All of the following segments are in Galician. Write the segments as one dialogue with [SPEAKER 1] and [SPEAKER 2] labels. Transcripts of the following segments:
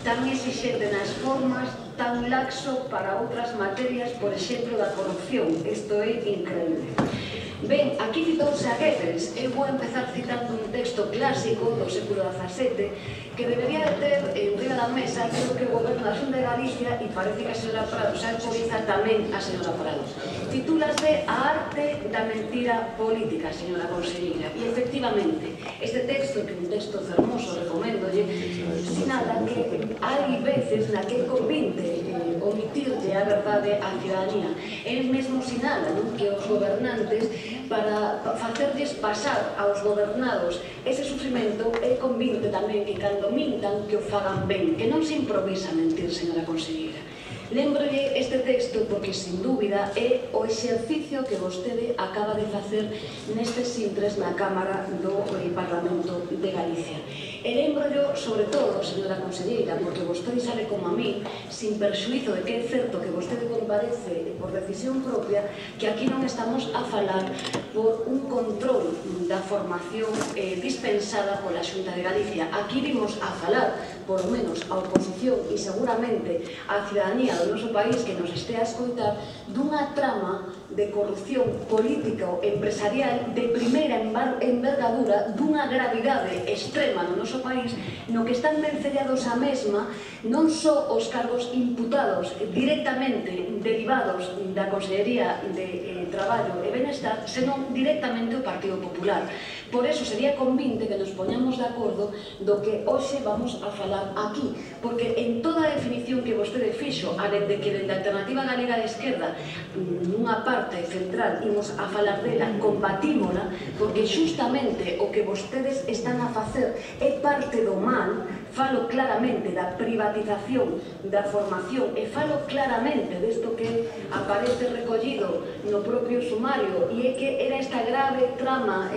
[SPEAKER 1] tan exixente nas formas, tan laxo para outras materias, por exemplo, da corrupción. Isto é increíble. Ben, aquí citouse a Goebbels. Eu vou empezar citando un texto clásico do século XVII que debería de ter en riba da mesa, creo que o goberno da Xunta de Galicia, e parece que a señora Prado se autoriza tamén a señora Prado. Titúlase A arte da mentira política, señora conselleira. E efectivamente, este texto, que é un texto fermoso, recomendolle, sinala que hai veces na que convinte omitirlle a verdade á cidadanía. El mesmo sinala que os gobernantes, para facerlles pasar aos gobernados ese sufrimento, é convinte tamén que cando mintan que o fagan ben, que non se improvisa mentir, señora conselleira. Lembrolle este texto porque, sin dúbida, é o exercicio que vostede acaba de facer nestes intres na Cámara do Parlamento de Galicia. E lembrollo, sobre todo, señora conselleira, porque vostede sabe como a mí, sin perxuízo de que é certo que vostede comparece por decisión propia, que aquí non estamos a falar por un control da formación dispensada pola Xunta de Galicia. Aquí vimos a falar, por lo menos, a oposición e seguramente a cidadanía do noso país que nos estea a escoitar, dunha trama de corrupción político-empresarial de primeira envergadura, dunha gravidade extrema no noso país, no que están vencellados a mesma non só os cargos imputados directamente derivados da Consellería de Traballo e Benestar, senón directamente o Partido Popular. Por eso sería convinte que nos poñamos de acordo do que hoxe vamos a falar aquí, porque en toda a definición que vostede fixo, a de que dende a Alternativa Galega de Esquerda, nunha parte central, imos a falar dela, combatímola, porque justamente o que vostedes están a facer é parte do mal. Falo claramente da privatización da formación e falo claramente desto que aparece recollido no propio sumario, e é que era esta grave trama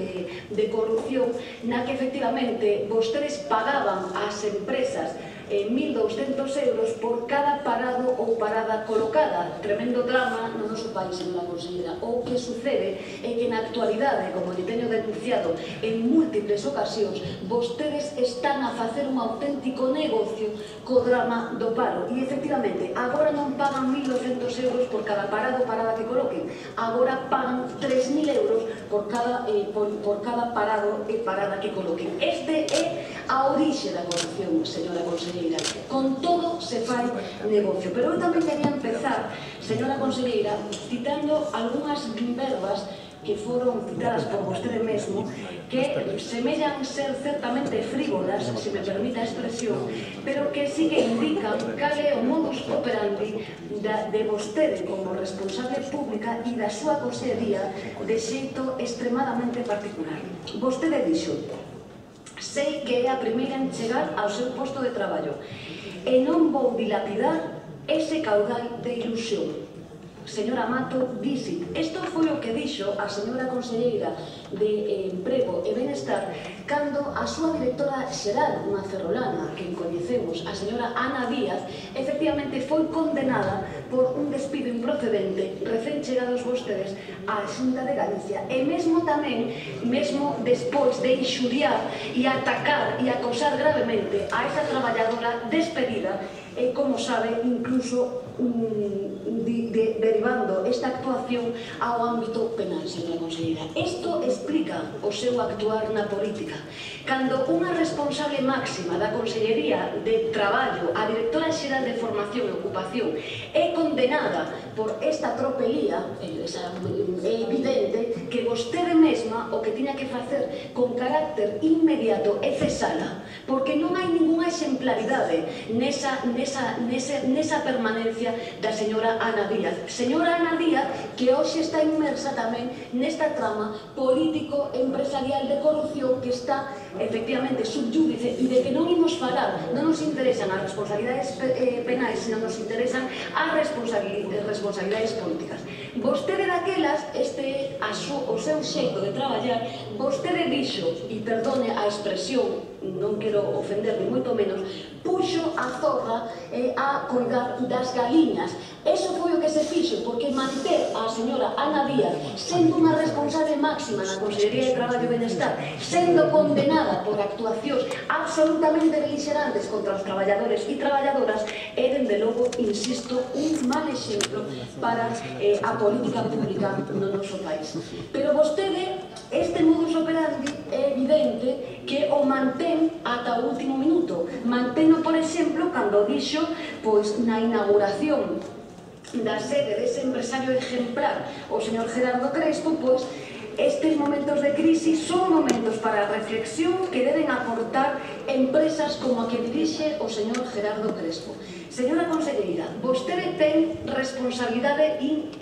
[SPEAKER 1] de corrupción na que efectivamente vostedes pagaban ás empresas 1.200 euros por cada parado ou parada colocada. Tremendo drama no noso país, señora conselleira. O que sucede é que na actualidade, como lle teño denunciado en múltiples ocasións, vostedes están a facer un auténtico negocio co drama do paro. E efectivamente, agora non pagan 1.200 euros por cada parado ou parada que coloquen. Agora pagan 3.000 euros por cada parado e parada que coloquen. Este é a orixe da corrupción, señora conselleira. Con todo se fai negocio. Pero eu tamén quería empezar, señora conselleira, citando algunhas verbas que foron citadas por vostede mesmo, que semellan ser certamente frívolas, se me permite a expresión, pero que sí que indican cal é o modus operandi de vostede como responsable pública e da súa consellería de xeito extremadamente particular. Vostede dixo: sei que é a primeira en chegar ao seu posto de traballo e non vou dilapidar ese caudal de ilusión. Señora Mato, dixit. Isto foi o que dixo a señora conselleira de Emprego e Benestar cando a súa directora xeral, unha ferrolana que coñecemos, a señora Ana Díaz, efectivamente foi condenada por un despido improcedente recén chegados vostedes á Xunta de Galicia, e mesmo tamén, mesmo despois de inxuriar e atacar e acosar gravemente a esa traballadora despedida, e, como sabe, incluso derivando esta actuación ao ámbito penal, señora conselleira. Isto explica o seu actuar na política. Cando unha responsable máxima da Consellería de Traballo, a directora xeral de Formación e Ocupación, é condenada por esta tropelía, é evidente que vostede mesma o que tiña que facer con carácter inmediato é cesala, porque non hai ninguna exemplaridade nesa permanencia da señora Ana Díaz. Señora Ana Díaz, que hoxe está inmersa tamén nesta trama político-empresarial de corrupción que está efectivamente subyúdice e de que non imos falar. Non nos interesan as responsabilidades penais, sino nos interesan as responsabilidades políticas. Vostede daquelas, o seu xeito de traballar, vostede dixo, e perdone a expresión, non quero ofender ni moito menos, puxo a zorra dedica a coidar das galiñas. Eso foi o que se fixo, porque manter a señora Ana Díaz sendo unha responsable máxima na Consellería de Traballo e Benestar, sendo condenada por actuacións absolutamente belixerantes contra os traballadores e traballadoras, é, dende logo, insisto, un mal exemplo para a política pública no noso país. Pero vostede, este modus operandi é evidente que o mantén ata o último minuto. Manteno, por exemplo, cando dixo, pois, na inauguración da sede dese empresario exemplar, o señor Gerardo Crespo, pois, estes momentos de crisis son momentos para a reflexión que deben aportar empresas como a que dirixe o señor Gerardo Crespo. Señora conselleira, vostede ten responsabilidade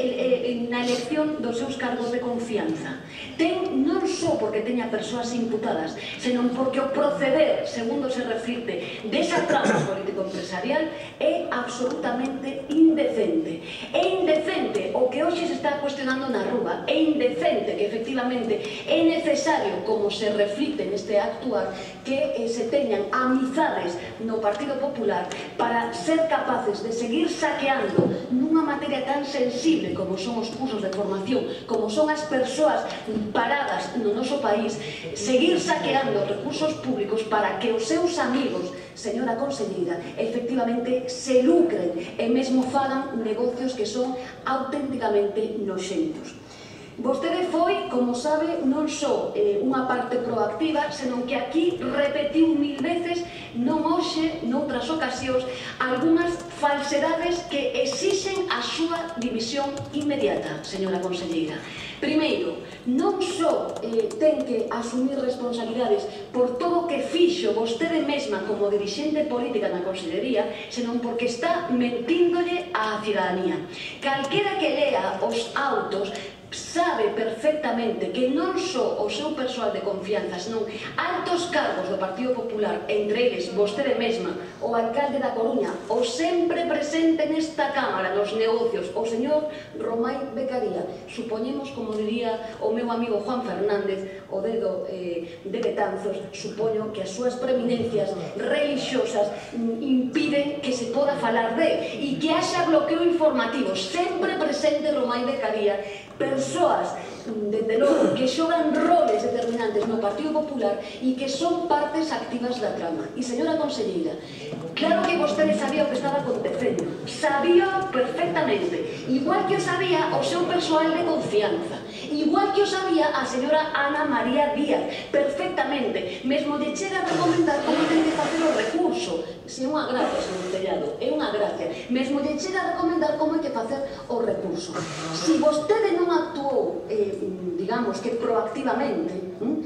[SPEAKER 1] na elección dos seus cargos de confianza. Ten non só porque teña persoas imputadas, senón porque o proceder, segundo se reflicte, desa trama político-empresarial é absolutamente indecente. É indecente o que hoxe se está cuestionando na rúa, é indecente que efectivamente é necesario, como se reflicte neste actuar, que se teñan amizades no Partido Popular para ser capaces de seguir saqueando nunha materia tan sensible como son os cursos de formación, como son as persoas paradas no noso país, seguir saqueando recursos públicos para que os seus amigos, señora conselleira, efectivamente se lucren e mesmo fagan negocios que son auténticamente noxentos. Vostede foi, como sabe, non só unha parte proactiva, senón que aquí repetiu 1000 veces, non hoxe, noutras ocasións, algunhas falsedades que exixen a súa dimisión inmediata, señora conselleira. Primeiro, non só ten que asumir responsabilidades por todo o que fixo vostede mesma como dirixente política na Consellería, senón porque está mentíndolle á cidadanía. Calquera que lea os autos sabe perfectamente que non só o seu persoal de confianza, senón altos cargos do Partido Popular, entre eles vostede mesma, o alcalde da Coruña, o sempre presente nesta Cámara nos negocios, o señor Romai Becaría, supoñemos, como diría o meu amigo Juan Fernández, o dedo de Betanzos, supoño que as súas preeminencias religiosas impiden que se poda falar de, e que haxa bloqueo informativo, sempre presente Romai Becaría, persoas, desde logo, que xogan roles determinantes no Partido Popular e que son partes activas da trama. E, señora conselleira, claro que vostede sabía o que estaba acontecendo, sabía perfectamente, igual que o sabía o seu persoal de confianza, igual que o sabía a señora Ana María Díaz, perfectamente, mesmo lle chega a recomendar como ten que facer o recurso. Se é unha gracia, señor Tellado, é unha gracia, mesmo lle chega a recomendar como hai que facer o recurso. Se vostede non actuou, digamos que proactivamente,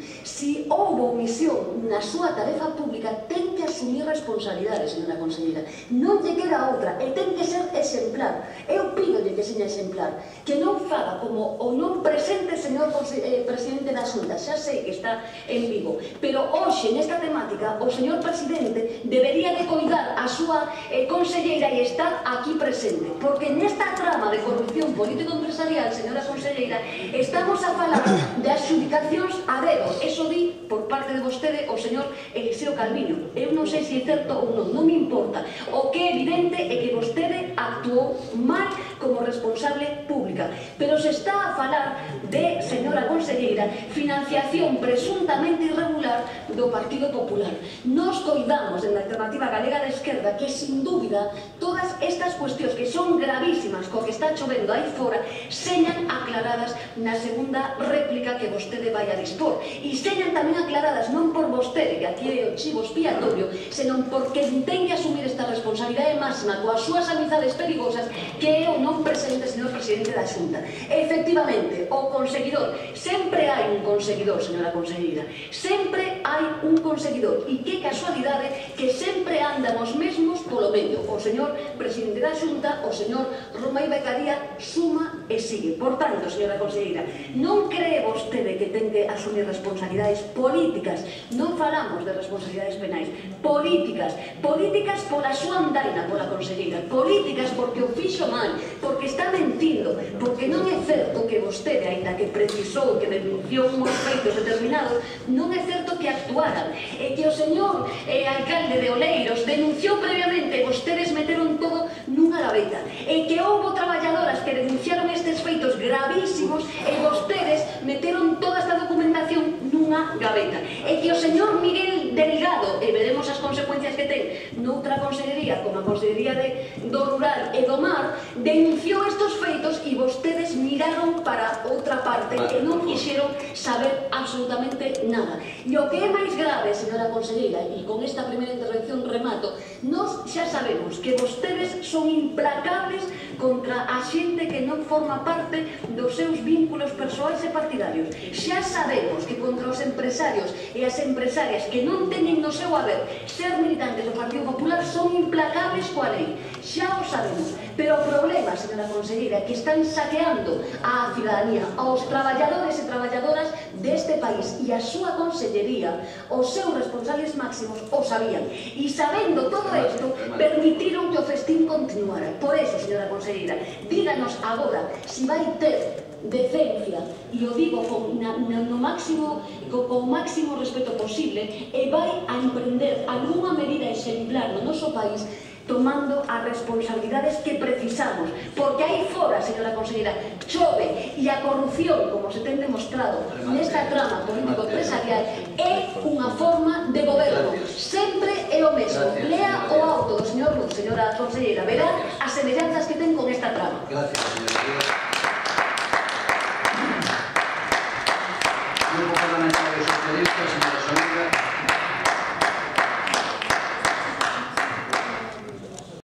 [SPEAKER 1] se houve omisión na súa tarefa pública, ten que asumir responsabilidades, señora conselleira. Non lle queda outra, e ten que ser exemplar. Eu pídolle que seña exemplar, que non faga como o non presente señor presidente da Xunta, xa sei que está en Vigo, pero hoxe nesta temática o señor presidente debería de coidar a súa conselleira e estar aquí presente, porque nesta trama de corrupción político-empresarial, señora conselleira, estamos a falar de adxudicacións a dedo. Eso di por parte de vostede o señor Eliseo Calviño. Eu non sei se é certo ou non, non me importa. O que é evidente é que vostede actuou mal como responsable pública, pero se está a falar de, señora conselleira, financiación presuntamente irregular do Partido Popular. Nos coidamos en la Alternativa Galega de Esquerda que, sin dúbida, todas estas cuestións que son gravísimas co que está chovendo aí fora, señan aclaradas na segunda réplica que vostede vai a dispor. E señan tamén aclaradas non por vostede, que aquí é o chivo expiatorio, senón porque ten que asumir esta responsabilidade máxima coas súas amizades perigosas, que é o non presente señor presidente da Xunta. Efectivamente, o conseguidor, sempre hai un conseguidor, señora conselleira, sempre hai un conseguidor, e que casualidade que sempre andan os mesmos polo medio, o señor presidente da Xunta, o señor Romai Becaría, suma e sigue. Por tanto, señora conselleira, non cree vostede que ten que asumir responsabilidades políticas, non falamos de responsabilidades penais, políticas, políticas pola súa andaina, pola conselleira, políticas porque o fixo mal, porque está mentindo, porque non é certo que vostede, aínda que precisou, que denunciou uns feitos determinados, non é certo que actuaran, e que o señor alcalde de Oleiros denunciou previamente, vostedes e que houbo traballadoras que denunciaron estes feitos gravísimos e vostedes meteron toda esta documentación nunha gaveta, e que o señor Miguel Delgado, e veremos as consecuencias que ten noutra consellería como a Consellería do Rural e do Mar, denunciou estes feitos e vostedes miraron para outra parte e non quixeron saber absolutamente nada. E o que é máis grave, señora conselleira, e con esta primeira intervención remato, nós xa sabemos que vostedes son implacables contra a xente que non forma parte dos seus vínculos persoais e partidarios. Xa sabemos que contra os empresarios e as empresarias que non teñen no seu haber ser militantes do Partido Popular son implacables coa lei. Xa o sabemos. Pero o problema, señora conselleira, é que están saqueando a cidadanía, aos traballadores e traballadoras deste país, e a súa consellería, os seus responsables máximos o sabían. E sabendo todo isto, permitiron que o festín continuara. Por eso, señora conselleira, díganos agora se vai ter decencia, e o digo con o máximo respeto posible, e vai a emprender algunha medida exemplar no noso país tomando as responsabilidades que precisamos, porque aí fora, señora conselleira, chove e a corrupción, como se ten demostrado nesta trama político-empresarial, é unha forma de goberno. Sempre é o mesmo. Lea o auto do señor Luz, señora conselleira, verá as semellanzas que ten con esta trama.
[SPEAKER 2] Gracias, señora. Grupo Parlamentario Socialista, señora Solera.